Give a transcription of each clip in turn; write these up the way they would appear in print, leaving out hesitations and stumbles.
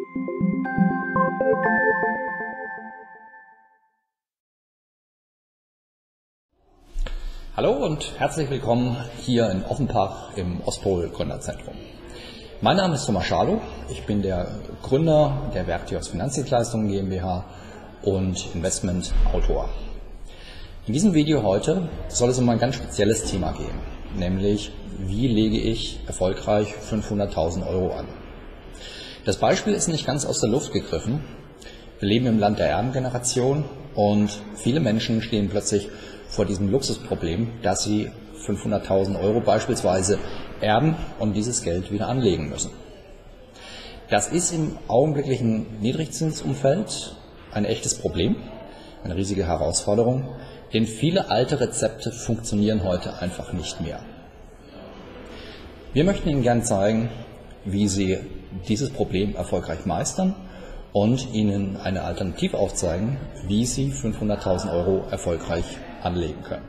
Hallo und herzlich willkommen hier in Offenbach im Ostpol Gründerzentrum. Mein Name ist Thomas Schalow, ich bin der Gründer der Werktios Finanzdienstleistungen GmbH und Investmentautor. In diesem Video heute soll es um ein ganz spezielles Thema gehen, nämlich wie lege ich erfolgreich 500.000 Euro an. Das Beispiel ist nicht ganz aus der Luft gegriffen. Wir leben im Land der Erbengeneration und viele Menschen stehen plötzlich vor diesem Luxusproblem, dass sie 500.000 Euro beispielsweise erben und dieses Geld wieder anlegen müssen. Das ist im augenblicklichen Niedrigzinsumfeld ein echtes Problem, eine riesige Herausforderung, denn viele alte Rezepte funktionieren heute einfach nicht mehr. Wir möchten Ihnen gern zeigen, wie Sie dieses Problem erfolgreich meistern und Ihnen eine Alternative aufzeigen, wie Sie 500.000 Euro erfolgreich anlegen können.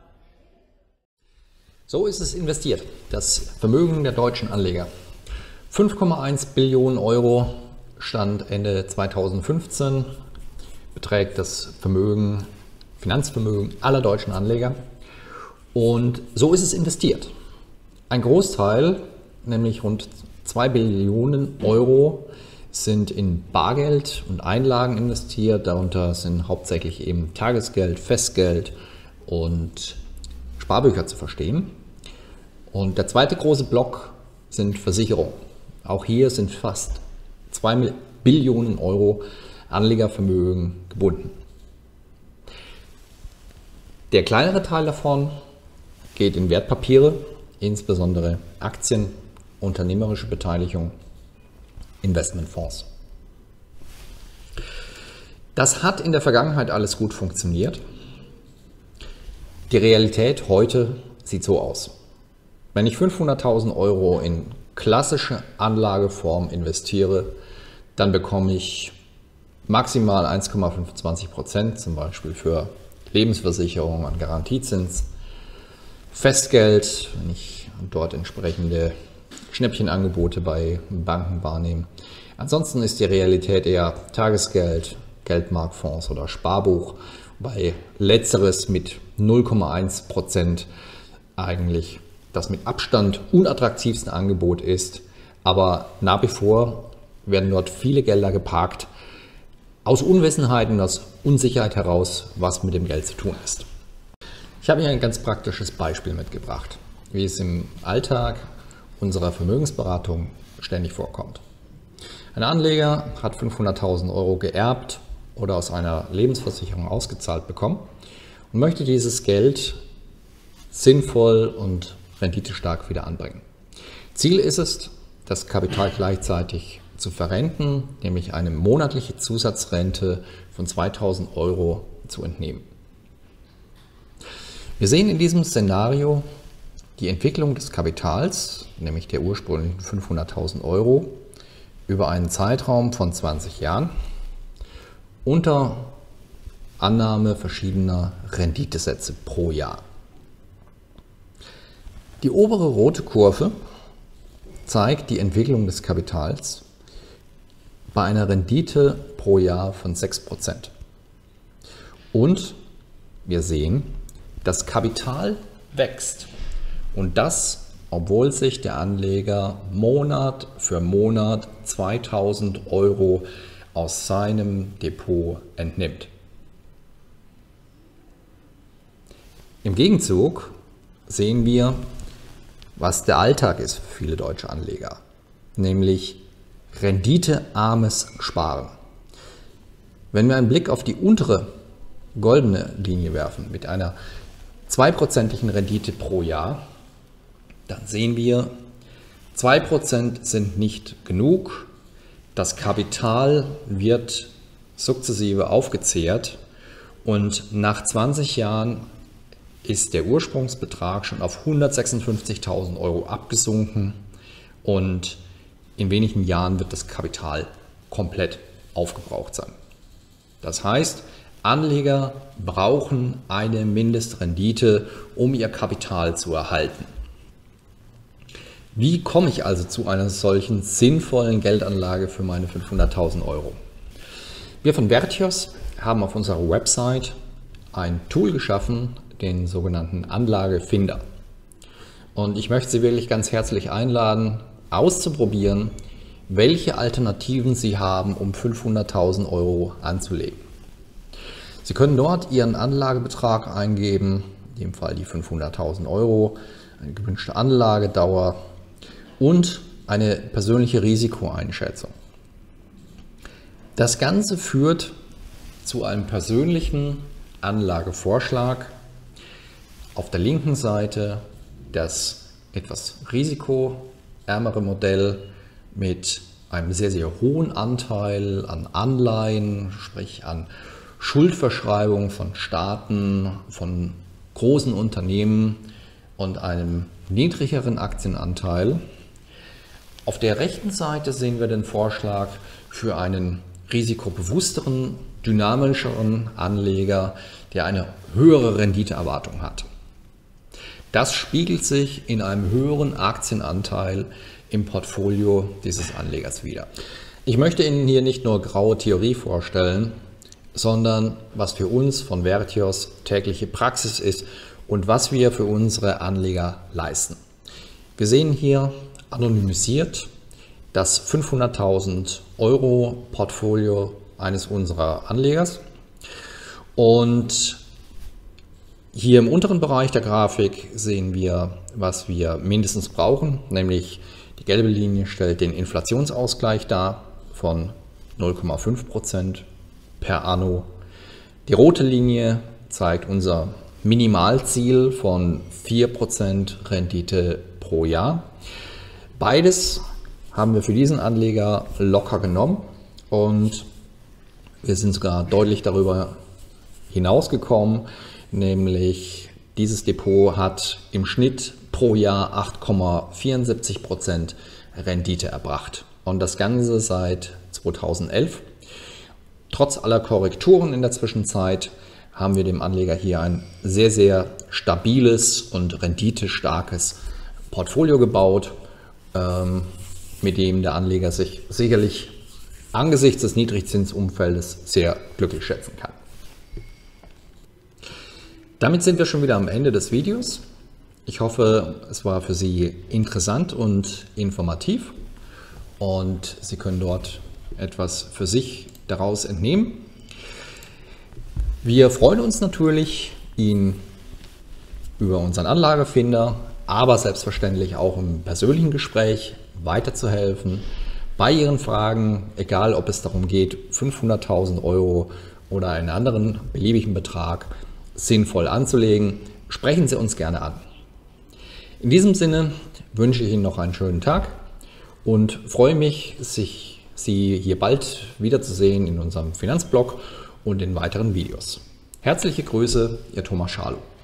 So ist es investiert, das Vermögen der deutschen Anleger. 5,1 Billionen Euro Stand Ende 2015 beträgt das Finanzvermögen aller deutschen Anleger und so ist es investiert. Ein Großteil, nämlich rund 2 Billionen Euro, sind in Bargeld und Einlagen investiert. Darunter sind hauptsächlich eben Tagesgeld, Festgeld und Sparbücher zu verstehen. Und der zweite große Block sind Versicherungen. Auch hier sind fast 2 Billionen Euro Anlegervermögen gebunden. Der kleinere Teil davon geht in Wertpapiere, insbesondere Aktien, unternehmerische Beteiligung, Investmentfonds. Das hat in der Vergangenheit alles gut funktioniert. Die Realität heute sieht so aus. Wenn ich 500.000 Euro in klassische Anlageform investiere, dann bekomme ich maximal 1,25%, zum Beispiel für Lebensversicherung an Garantiezins, Festgeld, wenn ich dort entsprechende Schnäppchenangebote bei Banken wahrnehmen. Ansonsten ist die Realität eher Tagesgeld, Geldmarktfonds oder Sparbuch, bei letzteres mit 0,1% eigentlich das mit Abstand unattraktivste Angebot ist, aber nach wie vor werden dort viele Gelder geparkt, aus Unwissenheit und aus Unsicherheit heraus, was mit dem Geld zu tun ist. Ich habe hier ein ganz praktisches Beispiel mitgebracht, wie es im Alltag unserer Vermögensberatung ständig vorkommt. Ein Anleger hat 500.000 Euro geerbt oder aus einer Lebensversicherung ausgezahlt bekommen und möchte dieses Geld sinnvoll und renditestark wieder anbringen. Ziel ist es, das Kapital gleichzeitig zu verrenten, nämlich eine monatliche Zusatzrente von 2.000 Euro zu entnehmen. Wir sehen in diesem Szenario die Entwicklung des Kapitals, nämlich der ursprünglichen 500.000 Euro, über einen Zeitraum von 20 Jahren unter Annahme verschiedener Renditesätze pro Jahr. Die obere rote Kurve zeigt die Entwicklung des Kapitals bei einer Rendite pro Jahr von 6%. Und wir sehen, das Kapital wächst. Und das, obwohl sich der Anleger Monat für Monat 2.000 Euro aus seinem Depot entnimmt. Im Gegenzug sehen wir, was der Alltag ist für viele deutsche Anleger, nämlich renditearmes Sparen. Wenn wir einen Blick auf die untere goldene Linie werfen mit einer 2%igen Rendite pro Jahr, dann sehen wir, 2% sind nicht genug. Das Kapital wird sukzessive aufgezehrt und nach 20 Jahren ist der Ursprungsbetrag schon auf 156.000 Euro abgesunken und in wenigen Jahren wird das Kapital komplett aufgebraucht sein. Das heißt, Anleger brauchen eine Mindestrendite, um ihr Kapital zu erhalten. Wie komme ich also zu einer solchen sinnvollen Geldanlage für meine 500.000 Euro? Wir von Vertios haben auf unserer Website ein Tool geschaffen, den sogenannten Anlagefinder. Und ich möchte Sie wirklich ganz herzlich einladen, auszuprobieren, welche Alternativen Sie haben, um 500.000 Euro anzulegen. Sie können dort Ihren Anlagebetrag eingeben, in dem Fall die 500.000 Euro, eine gewünschte Anlagedauer und eine persönliche Risikoeinschätzung. Das Ganze führt zu einem persönlichen Anlagevorschlag. Auf der linken Seite das etwas risikoärmere Modell mit einem sehr, sehr hohen Anteil an Anleihen, sprich an Schuldverschreibungen von Staaten, von großen Unternehmen und einem niedrigeren Aktienanteil. Auf der rechten Seite sehen wir den Vorschlag für einen risikobewussteren, dynamischeren Anleger, der eine höhere Renditeerwartung hat. Das spiegelt sich in einem höheren Aktienanteil im Portfolio dieses Anlegers wider. Ich möchte Ihnen hier nicht nur graue Theorie vorstellen, sondern was für uns von Vertios tägliche Praxis ist und was wir für unsere Anleger leisten. Wir sehen hier anonymisiert das 500.000 Euro Portfolio eines unserer Anlegers und hier im unteren Bereich der Grafik sehen wir, was wir mindestens brauchen, nämlich die gelbe Linie stellt den Inflationsausgleich dar von 0,5% per anno. Die rote Linie zeigt unser Minimalziel von 4% Rendite pro Jahr. Beides haben wir für diesen Anleger locker genommen und wir sind sogar deutlich darüber hinausgekommen, nämlich dieses Depot hat im Schnitt pro Jahr 8,74% Rendite erbracht und das Ganze seit 2011. Trotz aller Korrekturen in der Zwischenzeit haben wir dem Anleger hier ein sehr, sehr stabiles und renditestarkes Portfolio gebaut, mit dem der Anleger sich sicherlich angesichts des Niedrigzinsumfeldes sehr glücklich schätzen kann. Damit sind wir schon wieder am Ende des Videos. Ich hoffe, es war für Sie interessant und informativ und Sie können dort etwas für sich daraus entnehmen. Wir freuen uns natürlich, Ihnen über unseren Anlagefinder, aber selbstverständlich auch im persönlichen Gespräch weiterzuhelfen bei Ihren Fragen, egal ob es darum geht, 500.000 Euro oder einen anderen beliebigen Betrag sinnvoll anzulegen. Sprechen Sie uns gerne an. In diesem Sinne wünsche ich Ihnen noch einen schönen Tag und freue mich, Sie hier bald wiederzusehen in unserem Finanzblog und in weiteren Videos. Herzliche Grüße, Ihr Thomas Scharlow.